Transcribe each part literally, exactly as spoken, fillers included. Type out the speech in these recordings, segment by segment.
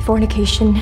fornication.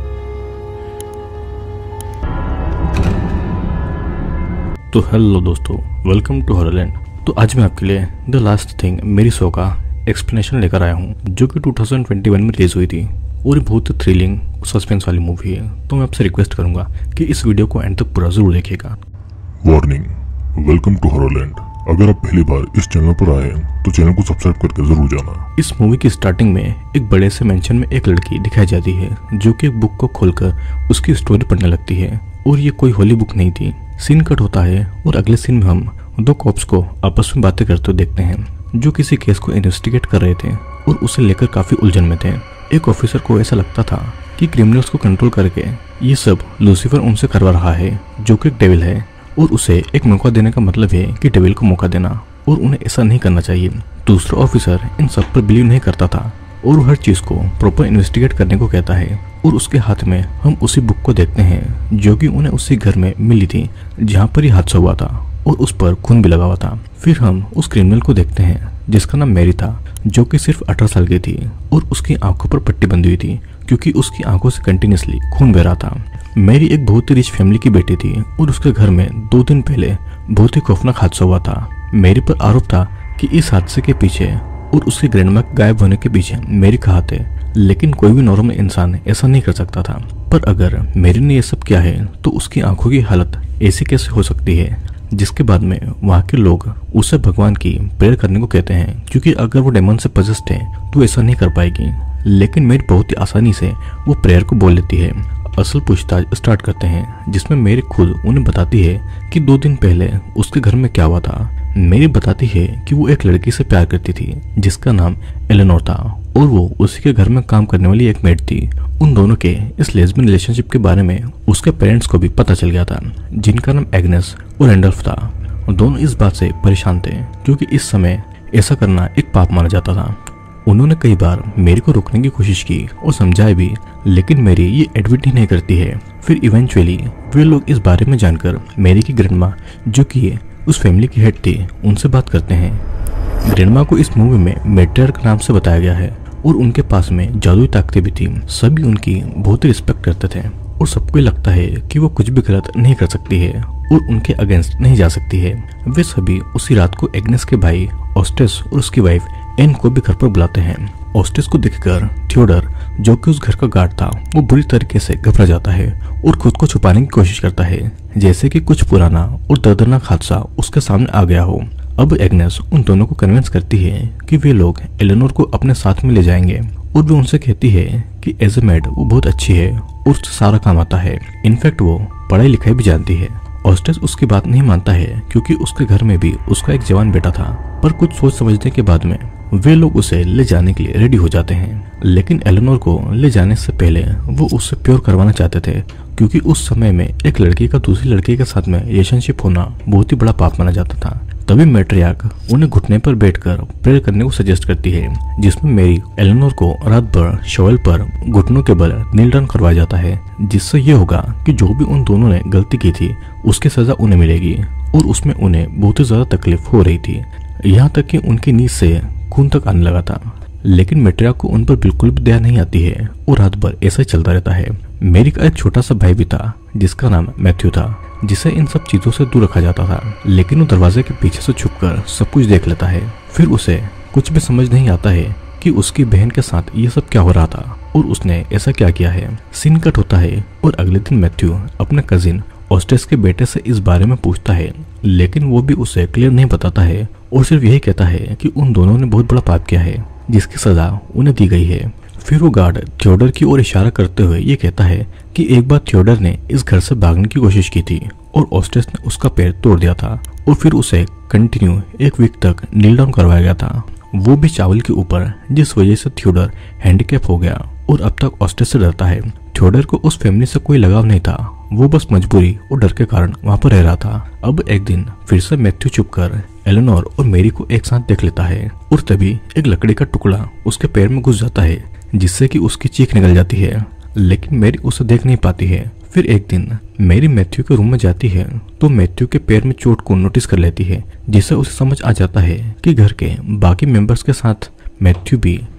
तो hello दोस्तों, welcome to हॉररलैंड। तो आज मैं आपके लिए द लास्ट थिंग मेरी शो का एक्सप्लेनेशन लेकर आया हूँ, जो कि दो हज़ार इक्कीस में रिलीज हुई थी और ये बहुत ही थ्रिलिंग और सस्पेंस वाली मूवी है। तो मैं आपसे रिक्वेस्ट करूंगा कि इस वीडियो को एंड तक पूरा जरूर देखिएगा। Warning, welcome to Horrorland. अगर आप पहली बार इस चैनल पर आए हैं तो चैनल को सब्सक्राइब करके जरूर जाना। इस मूवी की स्टार्टिंग में एक बड़े से मेंशन में एक लड़की दिखाई जाती है, जो कि एक बुक को खोलकर उसकी स्टोरी पढ़ने लगती है। और ये कोई होली बुक नहीं थी। सीन कट होता है और अगले सीन में हम दो कॉप्स को आपस में बातें करते हुए देखते हैं, जो किसी केस को इन्वेस्टिगेट कर रहे थे और उसे लेकर काफी उलझन में थे। एक ऑफिसर को ऐसा लगता था कि क्रिमिनल्स को कंट्रोल करके ये सब लूसीफर उनसे करवा रहा है, जो कि एक डेविल है, और उसे एक मौका देने का मतलब है कि डेविल को मौका देना, और उन्हें ऐसा नहीं करना चाहिए। दूसरा ऑफिसर इन सब पर बिलीव नहीं करता था और हर चीज को प्रॉपर इन्वेस्टिगेट करने को कहता है। और उसके हाथ में हम उसी बुक को देखते हैं, जो कि उन्हें उसी घर में मिली थी जहाँ पर ये हादसा हुआ था, और उस पर खून भी लगा हुआ था। फिर हम उस क्रिमिनल को देखते हैं जिसका नाम मैरी था, जो कि सिर्फ अठारह साल की थी और उसकी आंखों पर पट्टी बंधी हुई थी, क्योंकि उसकी आंखों से कंटिन्यूसली खून बह रहा था। मैरी एक बहुत ही रिच फैमिली की बेटी थी और उसके घर में दो दिन पहले बहुत ही खौफनाक हादसा हुआ था। मैरी पर आरोप था कि इस हादसे के पीछे और उसके ग्रैंडमा गायब होने के पीछे मैरी का हाथ है, लेकिन कोई भी नॉर्मल इंसान ऐसा नहीं कर सकता था। पर अगर मैरी ने ये सब किया है तो उसकी आंखों की हालत ऐसी कैसे हो सकती है, जिसके बाद में वहाँ के लोग उसे भगवान की प्रेयर करने को कहते हैं, क्योंकि अगर वो डेमन से पजेस्ड है तो ऐसा नहीं कर पाएगी। लेकिन मैरी बहुत ही आसानी से वो प्रेयर को बोल लेती है। असल पूछताछ स्टार्ट करते हैं, जिसमें मैरी खुद उन्हें बताती है कि दो दिन पहले उसके घर में क्या हुआ था। मैरी बताती है कि वो एक लड़की से प्यार करती थी जिसका नाम एलेनोर था, और वो उसी के घर में काम करने वाली एक मेड थी। उन दोनों के इस लेस्बियन रिलेशनशिप के बारे में उसके पेरेंट्स को भी पता चल गया था, जिनका नाम एग्नेस और रैंडल्फ था। दोनों इस बात से परेशान थे, क्योंकि इस समय ऐसा करना एक पाप माना जाता था। उन्होंने कई बार मैरी को रोकने की कोशिश की और समझाया भी, लेकिन मैरी ये एडमिट ही नहीं करती है। फिर इवेंचुअली वे लोग इस बारे में जानकर मैरी की ग्रैंडमा, जो कि उस फैमिली की हेड थी, उनसे बात करते हैं। ग्रैंडमा को इस मूवी में मैट्रियार्क नाम से बताया गया है और उनके पास में जादुई ताकतें भी थी। सभी उनकी बहुत ही रिस्पेक्ट करते थे और सबको लगता है कि वो कुछ भी गलत नहीं कर सकती है और उनके अगेंस्ट नहीं जा सकती है। वे सभी उसी रात को एग्नेस के भाई ऑस्टेस और उसकी वाइफ एन को भी घर पर बुलाते हैं। ऑस्टेस को देखकर थियोडर, जो कि उस घर का गार्ड था, वो बुरी तरीके से घबरा जाता है और खुद को छुपाने की कोशिश करता है, जैसे कि कुछ पुराना और दर्दनाक हादसा उसके सामने आ गया हो। अब एग्नेस उन दोनों को कन्विंस करती है कि वे लोग एलेनोर को अपने साथ में ले जाएंगे, और वो उनसे कहती है कि एज ए मेड वो बहुत अच्छी है और उससे सारा काम आता है। इनफैक्ट वो पढ़ाई लिखाई भी जानती है। ऑस्टेस उसकी बात नहीं मानता है, क्योंकि उसके घर में भी उसका एक जवान बेटा था। पर कुछ सोच समझने के बाद में वे लोग उसे ले जाने के लिए रेडी हो जाते हैं। लेकिन एलेनोर को ले जाने से पहले वो उससे प्योर करवाना चाहते थे, क्योंकि उस समय में एक लड़की का दूसरी लड़की के साथ में रिलेशनशिप होना बहुत ही बड़ा पाप माना जाता था। तभी मैट्रियार्क उन्हें घुटने पर बैठकर प्रेयर करने को सजेस्ट करती है, जिसमें मैरी एलेनोर को रात भर शॉवेल पर घुटनों के बल नील डाउन करवाया जाता है, जिससे ये होगा कि जो भी उन दोनों ने गलती की थी उसकी सजा उन्हें मिलेगी। और उसमें उन्हें बहुत ही ज्यादा तकलीफ हो रही थी, यहाँ तक कि उनकी नींद से खून तक आने लगा था। लेकिन मैट्रियार्क को उन पर बिल्कुल भी दया नहीं आती है और रात भर ऐसा ही चलता रहता है। मैरी का एक छोटा सा भाई भी था जिसका नाम मैथ्यू था, जिसे इन सब चीजों से दूर रखा जाता था। लेकिन वो दरवाजे के पीछे से छुपकर सब कुछ देख लेता है। फिर उसे कुछ भी समझ नहीं आता है कि उसकी बहन के साथ ये सब क्या हो रहा था और उसने ऐसा क्या किया है। सीन कट होता है और अगले दिन मैथ्यू अपने कजिन ऑस्टेस के बेटे से इस बारे में पूछता है, लेकिन वो भी उसे क्लियर नहीं बताता है और सिर्फ यही कहता है कि उन दोनों ने बहुत बड़ा पाप किया है, जिसकी सजा उन्हें दी गई है। फिर वो गार्ड थियोडर की ओर इशारा करते हुए ये कहता है कि एक बार थियोडर ने इस घर से भागने की कोशिश की थी और ऑस्टेस ने उसका पैर तोड़ दिया था, और फिर उसे कंटिन्यू एक वीक तक नील डाउन करवाया गया था, वो भी चावल के ऊपर, जिस वजह से थियोडर हैंडीकैप हो गया और अब तक ऑस्टेस से डरता है। थियोडर को उस फैमिली से कोई लगाव नहीं था, वो बस मजबूरी और डर के कारण वहाँ पर रह रहा था। अब एक दिन फिर से मैथ्यू छुपकर एलेनोर और मैरी को एक साथ देख लेता है और तभी एक लकड़ी का टुकड़ा उसके पैर में घुस जाता है, जिससे कि उसकी चीख निकल जाती है। लेकिन मैरी उसे देख नहीं पाती है। फिर एक दिन मैरी मैथ्यू के रूम में जाती है तो मैथ्यू के पैर में चोट को नोटिस कर लेती है, जिससे उसे समझ आ जाता है कि घर के बाकी मेंबर्स के साथ मैथ्यू भी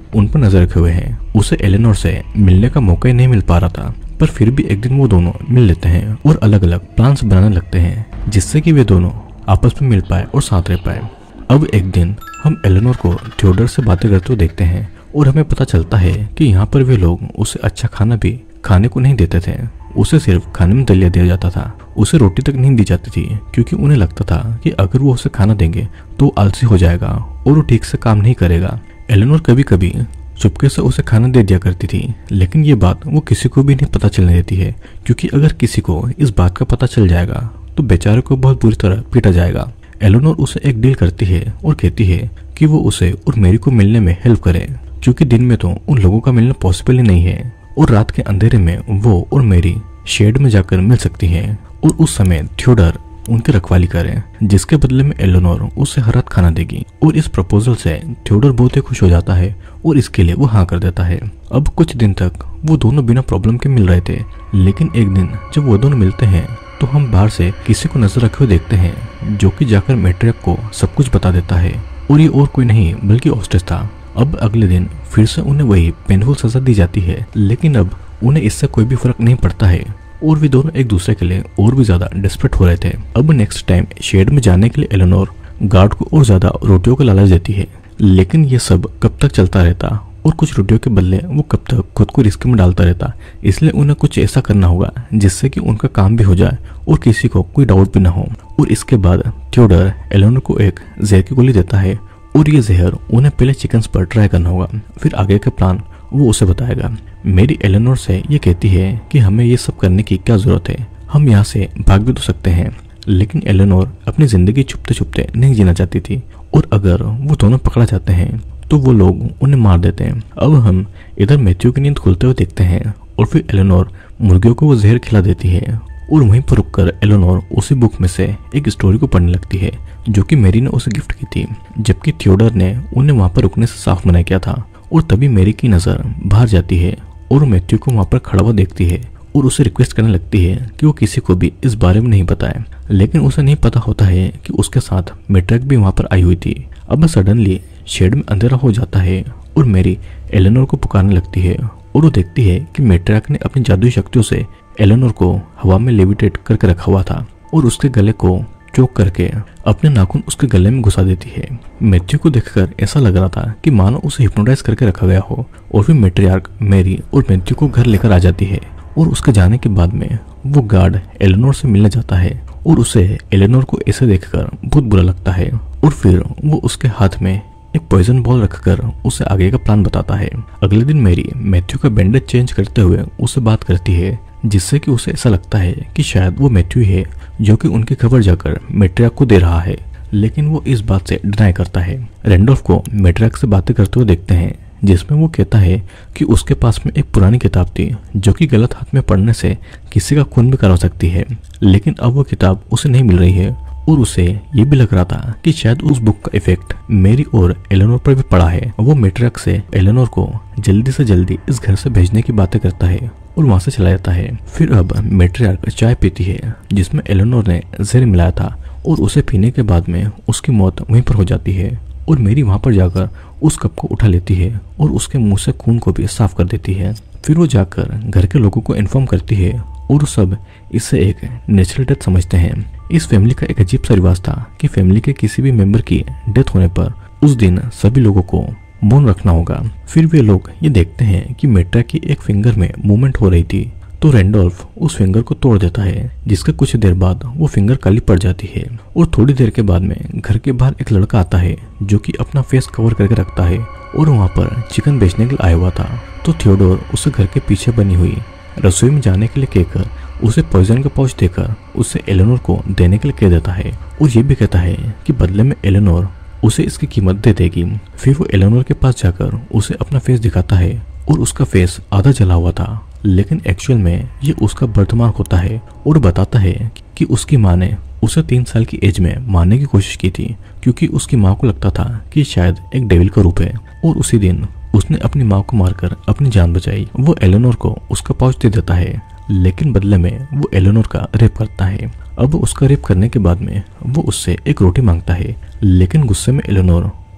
उन पर नजर रखे हुए हैं। उसे एलेनोर से मिलने का मौका ही नहीं मिल पा रहा था, पर फिर भी एक दिन वो दोनों मिल लेते हैं और अलग अलग प्लान्स बनाने लगते हैं जिससे कि वे दोनों आपस में मिल पाए और साथ रह पाए। अब एक दिन हम एलेनोर को थियोडर से बातें करते हुए देखते हैं और हमें पता चलता है कि यहाँ पर वे लोग उसे अच्छा खाना भी खाने को नहीं देते थे। उसे सिर्फ खाने में दलिया दिया जाता था, उसे रोटी तक नहीं दी जाती थी, क्योंकि उन्हें लगता था कि अगर वो उसे खाना देंगे तो आलसी हो जाएगा और वो ठीक से काम नहीं करेगा। एलेनोर कभी कभी चुपके से उसे खाना दे दिया करती थी, लेकिन ये बात वो किसी को भी नहीं पता चलने देती है, क्योंकि अगर किसी को इस बात का पता चल जाएगा तो बेचारे को बहुत बुरी तरह पीटा जाएगा। एलेनोर उसे एक डील करती है और कहती है कि वो उसे और मेरी को मिलने में हेल्प करे, क्योंकि दिन में तो उन लोगों का मिलना पॉसिबल ही नहीं है और रात के अंधेरे में वो और मेरी शेड में जाकर मिल सकती हैं और उस समय थियोडर उनकी रखवाली करे, जिसके बदले में एलेनोर उसे हर रात खाना देगी। और इस प्रपोजल से थियोडर बहुत ही खुश हो जाता है और इसके लिए वो हाँ कर देता है। अब कुछ दिन तक वो दोनों बिना प्रॉब्लम के मिल रहे थे, लेकिन एक दिन जब वो दोनों मिलते हैं तो हम बाहर से किसी को नजर रखे हुए देखते हैं, जो कि जाकर मैट्रियर्क को सब कुछ बता देता है और ये और कोई नहीं बल्कि ऑस्टेस था। अब अगले दिन फिर से उन्हें वही पेनफुल सजा दी जाती है, लेकिन अब उन्हें इससे कोई भी फर्क नहीं पड़ता है और वे दोनों एक दूसरे के लिए और भी ज्यादा डेस्परेट हो रहे थे। अब नेक्स्ट टाइम शेड में जाने के लिए एलेनोर गार्ड को और ज्यादा रोटियों का लालच देती है, लेकिन ये सब कब तक चलता रहता और कुछ रोटियों के बदले वो कब तक खुद को रिस्क में डालता रहता। इसलिए उन्हें कुछ ऐसा करना होगा जिससे कि उनका काम भी हो जाए और किसी को कोई डाउट भी ना हो। और इसके बाद थियोडर एलेनोर को एक जहर की गोली देता है और ये जहर उन्हें पहले चिकन्स पर ट्राई करना होगा, फिर आगे का प्लान वो उसे बताएगा। मेरी एलेनोर से ये कहती है कि हमें ये सब करने की क्या जरूरत है, हम यहाँ से भाग भी तो सकते हैं। लेकिन एलेनोर अपनी जिंदगी छुपते छुपते नहीं जीना चाहती थी और अगर वो दोनों पकड़ा जाते हैं तो वो लोग उन्हें मार देते हैं। अब हम इधर मैथ्यू की नींद खुलते हुए देखते हैं और फिर एलेनोर मुर्गियों को वो जहर खिला देती है और वहीं पर रुककर एलेनोर उसी बुक में से एक स्टोरी को पढ़ने लगती है जो कि मेरी ने उसे गिफ्ट की थी, जबकि थियोडर ने उन्हें वहां पर रुकने से साफ मना किया था। और तभी मेरी की नजर बाहर जाती है और मैथ्यू को वहां पर खड़ा हुआ देखती है और उसे रिक्वेस्ट करने लगती है कि वो किसी को भी इस बारे में नहीं बताए। लेकिन उसे नहीं पता होता है कि उसके साथ मैट्रियर्क भी वहां पर आई हुई थी। अब सडनली शेड में अंधेरा हो जाता है और मेरी एलेनोर को पुकारने लगती है और वो देखती है कि मैट्रियर्क ने अपनी जादुई शक्तियों से एलेनोर को हवा में लेविटेट करके रखा हुआ था और उसके गले को चोक करके अपने नाखून उसके गले में घुसा देती है। मैथ्यू को देखकर ऐसा लग रहा था कि मानो उसे हिप्नोटाइज करके रखा गया हो। और फिर मैट्रियर्क मेरी और मैथ्यू को घर लेकर आ जाती है और उसके जाने के बाद में वो गार्ड एलेनोर से मिलने जाता है और उसे एलेनोर को ऐसे देखकर बहुत बुरा लगता है और फिर वो उसके हाथ में एक पॉइजन बॉल रखकर उसे आगे का प्लान बताता है। अगले दिन मेरी मैथ्यू का बैंडेज चेंज करते हुए उससे बात करती है, जिससे कि उसे ऐसा लगता है कि शायद वो मैथ्यू है जो कि उनकी खबर जाकर मैट्रियर्क को दे रहा है, लेकिन वो इस बात से डिनाई करता है। रैंडोल्फ को मैट्रियर्क से बातें करते हुए देखते हैं, जिसमें वो कहता है कि उसके पास में एक पुरानी किताब थी जो कि गलत हाथ में पढ़ने से किसी का खून भी करा सकती है, लेकिन अब वो किताब उसे नहीं मिल रही है और उसे ये भी लग रहा था कि शायद उस बुक का इफेक्ट मेरी और एलेनोर पर भी पड़ा है। वो मैट्रियर्क से एलेनोर को जल्दी से जल्दी इस घर से भेजने की बातें करता है और वहां से चला जाता है। फिर अब मैट्रियर्क चाय पीती है जिसमें एलेनोर ने जहर मिलाया था और उसे पीने के बाद में उसकी मौत वहीं पर हो जाती है और मेरी वहां पर जाकर उस कप को उठा लेती है और उसके मुंह से खून को भी साफ कर देती है। फिर वो जाकर घर के लोगों को इन्फॉर्म करती है और सब इसे एक नेचुरल डेथ समझते हैं। इस फैमिली का एक अजीब सा रिवाज था कि फैमिली के किसी भी मेंबर की डेथ होने पर उस दिन सभी लोगों को मौन रखना होगा। फिर वे लोग ये देखते हैं कि मैट्रियर्क की एक फिंगर में मूवमेंट हो रही थी, तो रैंडोल्फ उस फिंगर को तोड़ देता है, जिसके कुछ देर बाद वो फिंगर काली पड़ जाती है और थोड़ी देर के बाद में घर के बाहर एक लड़का आता है जो कि अपना फेस कवर करके रखता है और वहाँ पर चिकन बेचने के लिए आया हुआ था। तो थियोडोर उसे घर के पीछे बनी हुई रसोई में जाने के लिए कहकर उसे पॉइजन का पाउच देकर उसे एलेनोर को देने के लिए कह देता है और ये भी कहता है कि बदले में एलेनोर उसे इसकी कीमत दे देगी। फिर वो एलेनोर के पास जाकर उसे अपना फेस दिखाता है और उसका फेस आधा जला हुआ था, लेकिन एक्चुअल में ये उसका बर्थमार्क होता है और बताता है कि उसकी माँ ने उसे तीन साल की एज में मारने की कोशिश की थी, क्योंकि उसकी माँ को लगता था कि शायद एक डेविल का रूप है और उसी दिन उसने अपनी माँ को मारकर अपनी जान बचाई। वो एलेनोर को उसका पाउच दे देता है, लेकिन बदले में वो एलेनोर का रेप करता है। अब उसका रेप करने के बाद में वो उससे एक रोटी मांगता है, लेकिन गुस्से में एलेनोर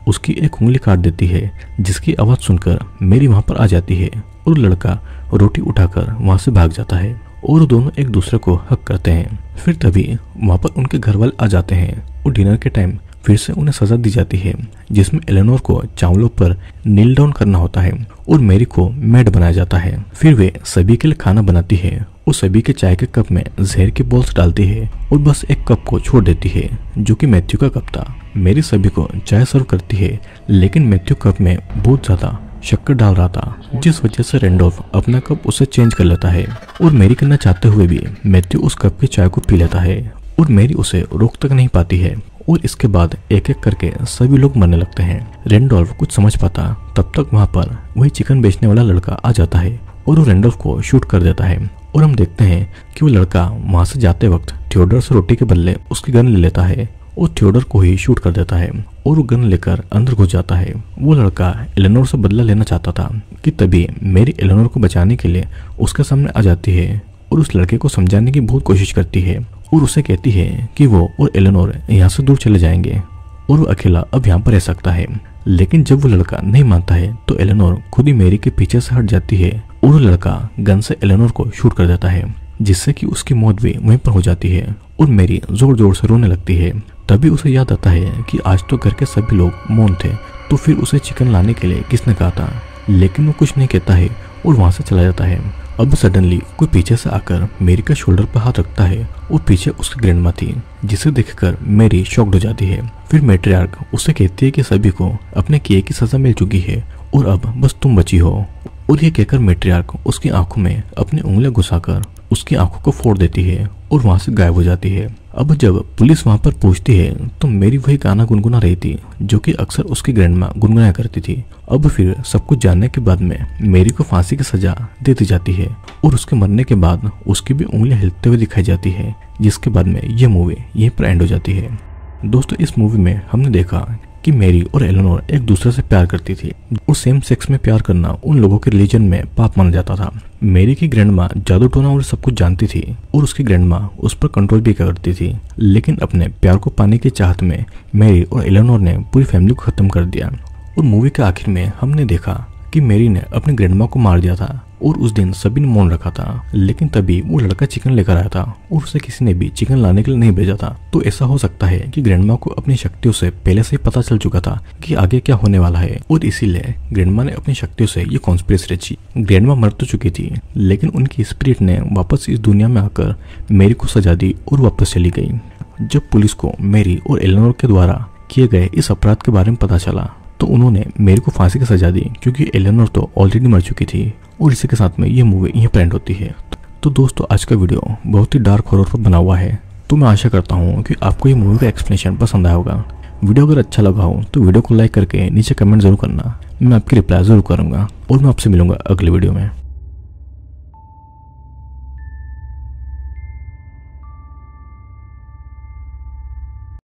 उसकी एक उंगली काट देती है, जिसकी आवाज सुनकर मेरी वहां पर आ जाती है और लड़का रोटी उठाकर वहां से भाग जाता है और दोनों एक दूसरे को हक करते हैं। फिर तभी वहां पर उनके घर वाले आ जाते हैं और डिनर के टाइम फिर से उन्हें सजा दी जाती है, जिसमें एलेनोर को चावलों पर नील डाउन करना होता है और मैरी को मेड बनाया जाता है। फिर वे सभी के लिए खाना बनाती है और सभी के चाय के कप में जहर के बॉल्स डालती है और बस एक कप को छोड़ देती है, जो कि मैथ्यू का कप था। मैरी सभी को चाय सर्व करती है, लेकिन मैथ्यू कप में बहुत ज्यादा शक्कर डाल रहा था, जिस वजह से रैंडोल्फ अपना कप उसे चेंज कर लेता है और मैरी करना चाहते हुए भी मैथ्यू उस कप की चाय को पी लेता है और मैरी उसे रोक तक नहीं पाती है और इसके बाद एक एक करके सभी लोग मरने लगते हैं। रैंडोल्फ कुछ समझ पाता तब तक वहां पर वही चिकन बेचने वाला लड़का आ जाता है और वो रैंडोल्फ को शूट कर देता है और हम देखते हैं कि वो लड़का वहां से जाते वक्त थियोडोर से रोटी के बदले उसकी गन ले लेता है और थियोडोर को ही शूट कर देता है और वो गन लेकर अंदर घुस जाता है। वो लड़का एलेनोर से बदला लेना चाहता था कि तभी मैरी एलेनोर को बचाने के लिए उसके सामने आ जाती है और उस लड़के को समझाने की बहुत कोशिश करती है और उसे कहती है कि वो और एलेनोर यहाँ से दूर चले जाएंगे और वो अकेला अब यहाँ पर रह सकता है। लेकिन जब वो लड़का नहीं मानता है तो एलेनोर खुद ही मैरी के पीछे से हट जाती है और वो लड़का गन से एलेनोर को शूट कर देता है, जिससे कि उसकी मौत भी वहीं पर हो जाती है और मैरी जोर जोर से रोने लगती है। तभी उसे याद आता है कि आज तो घर के सभी लोग मौन थे, तो फिर उसे चिकन लाने के लिए किसने कहा था, लेकिन वो कुछ नहीं कहता है और वहां से चला जाता है। अब सडनली कोई पीछे से आकर मैरी के शोल्डर पर हाथ रखता है और पीछे उसकी ग्रैंडमा थी, जिसे देखकर मैरी शॉक्ड हो जाती है। फिर मैट्रियार्क उसे कहती है कि सभी को अपने किए की सजा मिल चुकी है और अब बस तुम बची हो, और ये कहकर मैट्रियार्क उसकी आंखों में अपनी उंगलियां घुसाकर उसकी आंखों को फोड़ देती है और वहां से गायब हो जाती है। अब जब पुलिस वहां पर पहुंचती है तो मैरी वही गाना गुनगुना रही थी जो कि अक्सर उसकी ग्रैंडमा गुनगुनाया करती थी। अब फिर सब कुछ जानने के बाद में मैरी को फांसी की सजा दे दी जाती है और उसके मरने के बाद उसकी भी उंगलियां हिलते हुए दिखाई जाती है, जिसके बाद में ये मूवी यहीं पर एंड हो जाती है। दोस्तों, इस मूवी में हमने देखा कि मैरी और एलेनोर एक दूसरे से प्यार करती थी और सेम सेक्स में प्यार करना उन लोगों के रिलीजन में पाप माना जाता था। मैरी की ग्रैंडमा जादू टोना और सब कुछ जानती थी और उसकी ग्रैंडमा उस पर कंट्रोल भी करती थी, लेकिन अपने प्यार को पाने की चाहत में मैरी और एलेनोर ने पूरी फैमिली को खत्म कर दिया। और मूवी के आखिर में हमने देखा कि मैरी ने अपनी ग्रैंडमा को मार दिया था और उस दिन सभी ने मौन रखा था, लेकिन तभी वो लड़का चिकन लेकर आया था और उसे किसी ने भी चिकन लाने के लिए नहीं भेजा था। तो ऐसा हो सकता है कि ग्रैंडमा को अपनी शक्तियों से पहले से ही पता चल चुका था कि आगे क्या होने वाला है और इसीलिए ग्रैंडमा ने अपनी शक्तियों से ये कॉन्स्पिरेसी रची। ग्रैंडमा मर तो चुकी थी, लेकिन उनकी स्पिरिट ने वापस इस दुनिया में आकर मैरी को सजा दी और वापस चली गई। जब पुलिस को मैरी और एलेनोर के द्वारा किए गए इस अपराध के बारे में पता चला तो उन्होंने मैरी को फांसी की सजा दी, क्योंकि एलेनोर तो ऑलरेडी मर चुकी थी। और इसी के साथ में ये मूवी यहीं पर एंड होती है। तो दोस्तों, आज का वीडियो बहुत ही डार्क हॉरर पर बना हुआ है, तो मैं आशा करता हूँ कि आपको ये मूवी का एक्सप्लेनेशन पसंद आया होगा। वीडियो अगर अच्छा लगा हो तो वीडियो को लाइक करके नीचे कमेंट जरूर करना, मैं आपकी रिप्लाई जरूर करूँगा और मैं आपसे मिलूंगा अगले वीडियो में।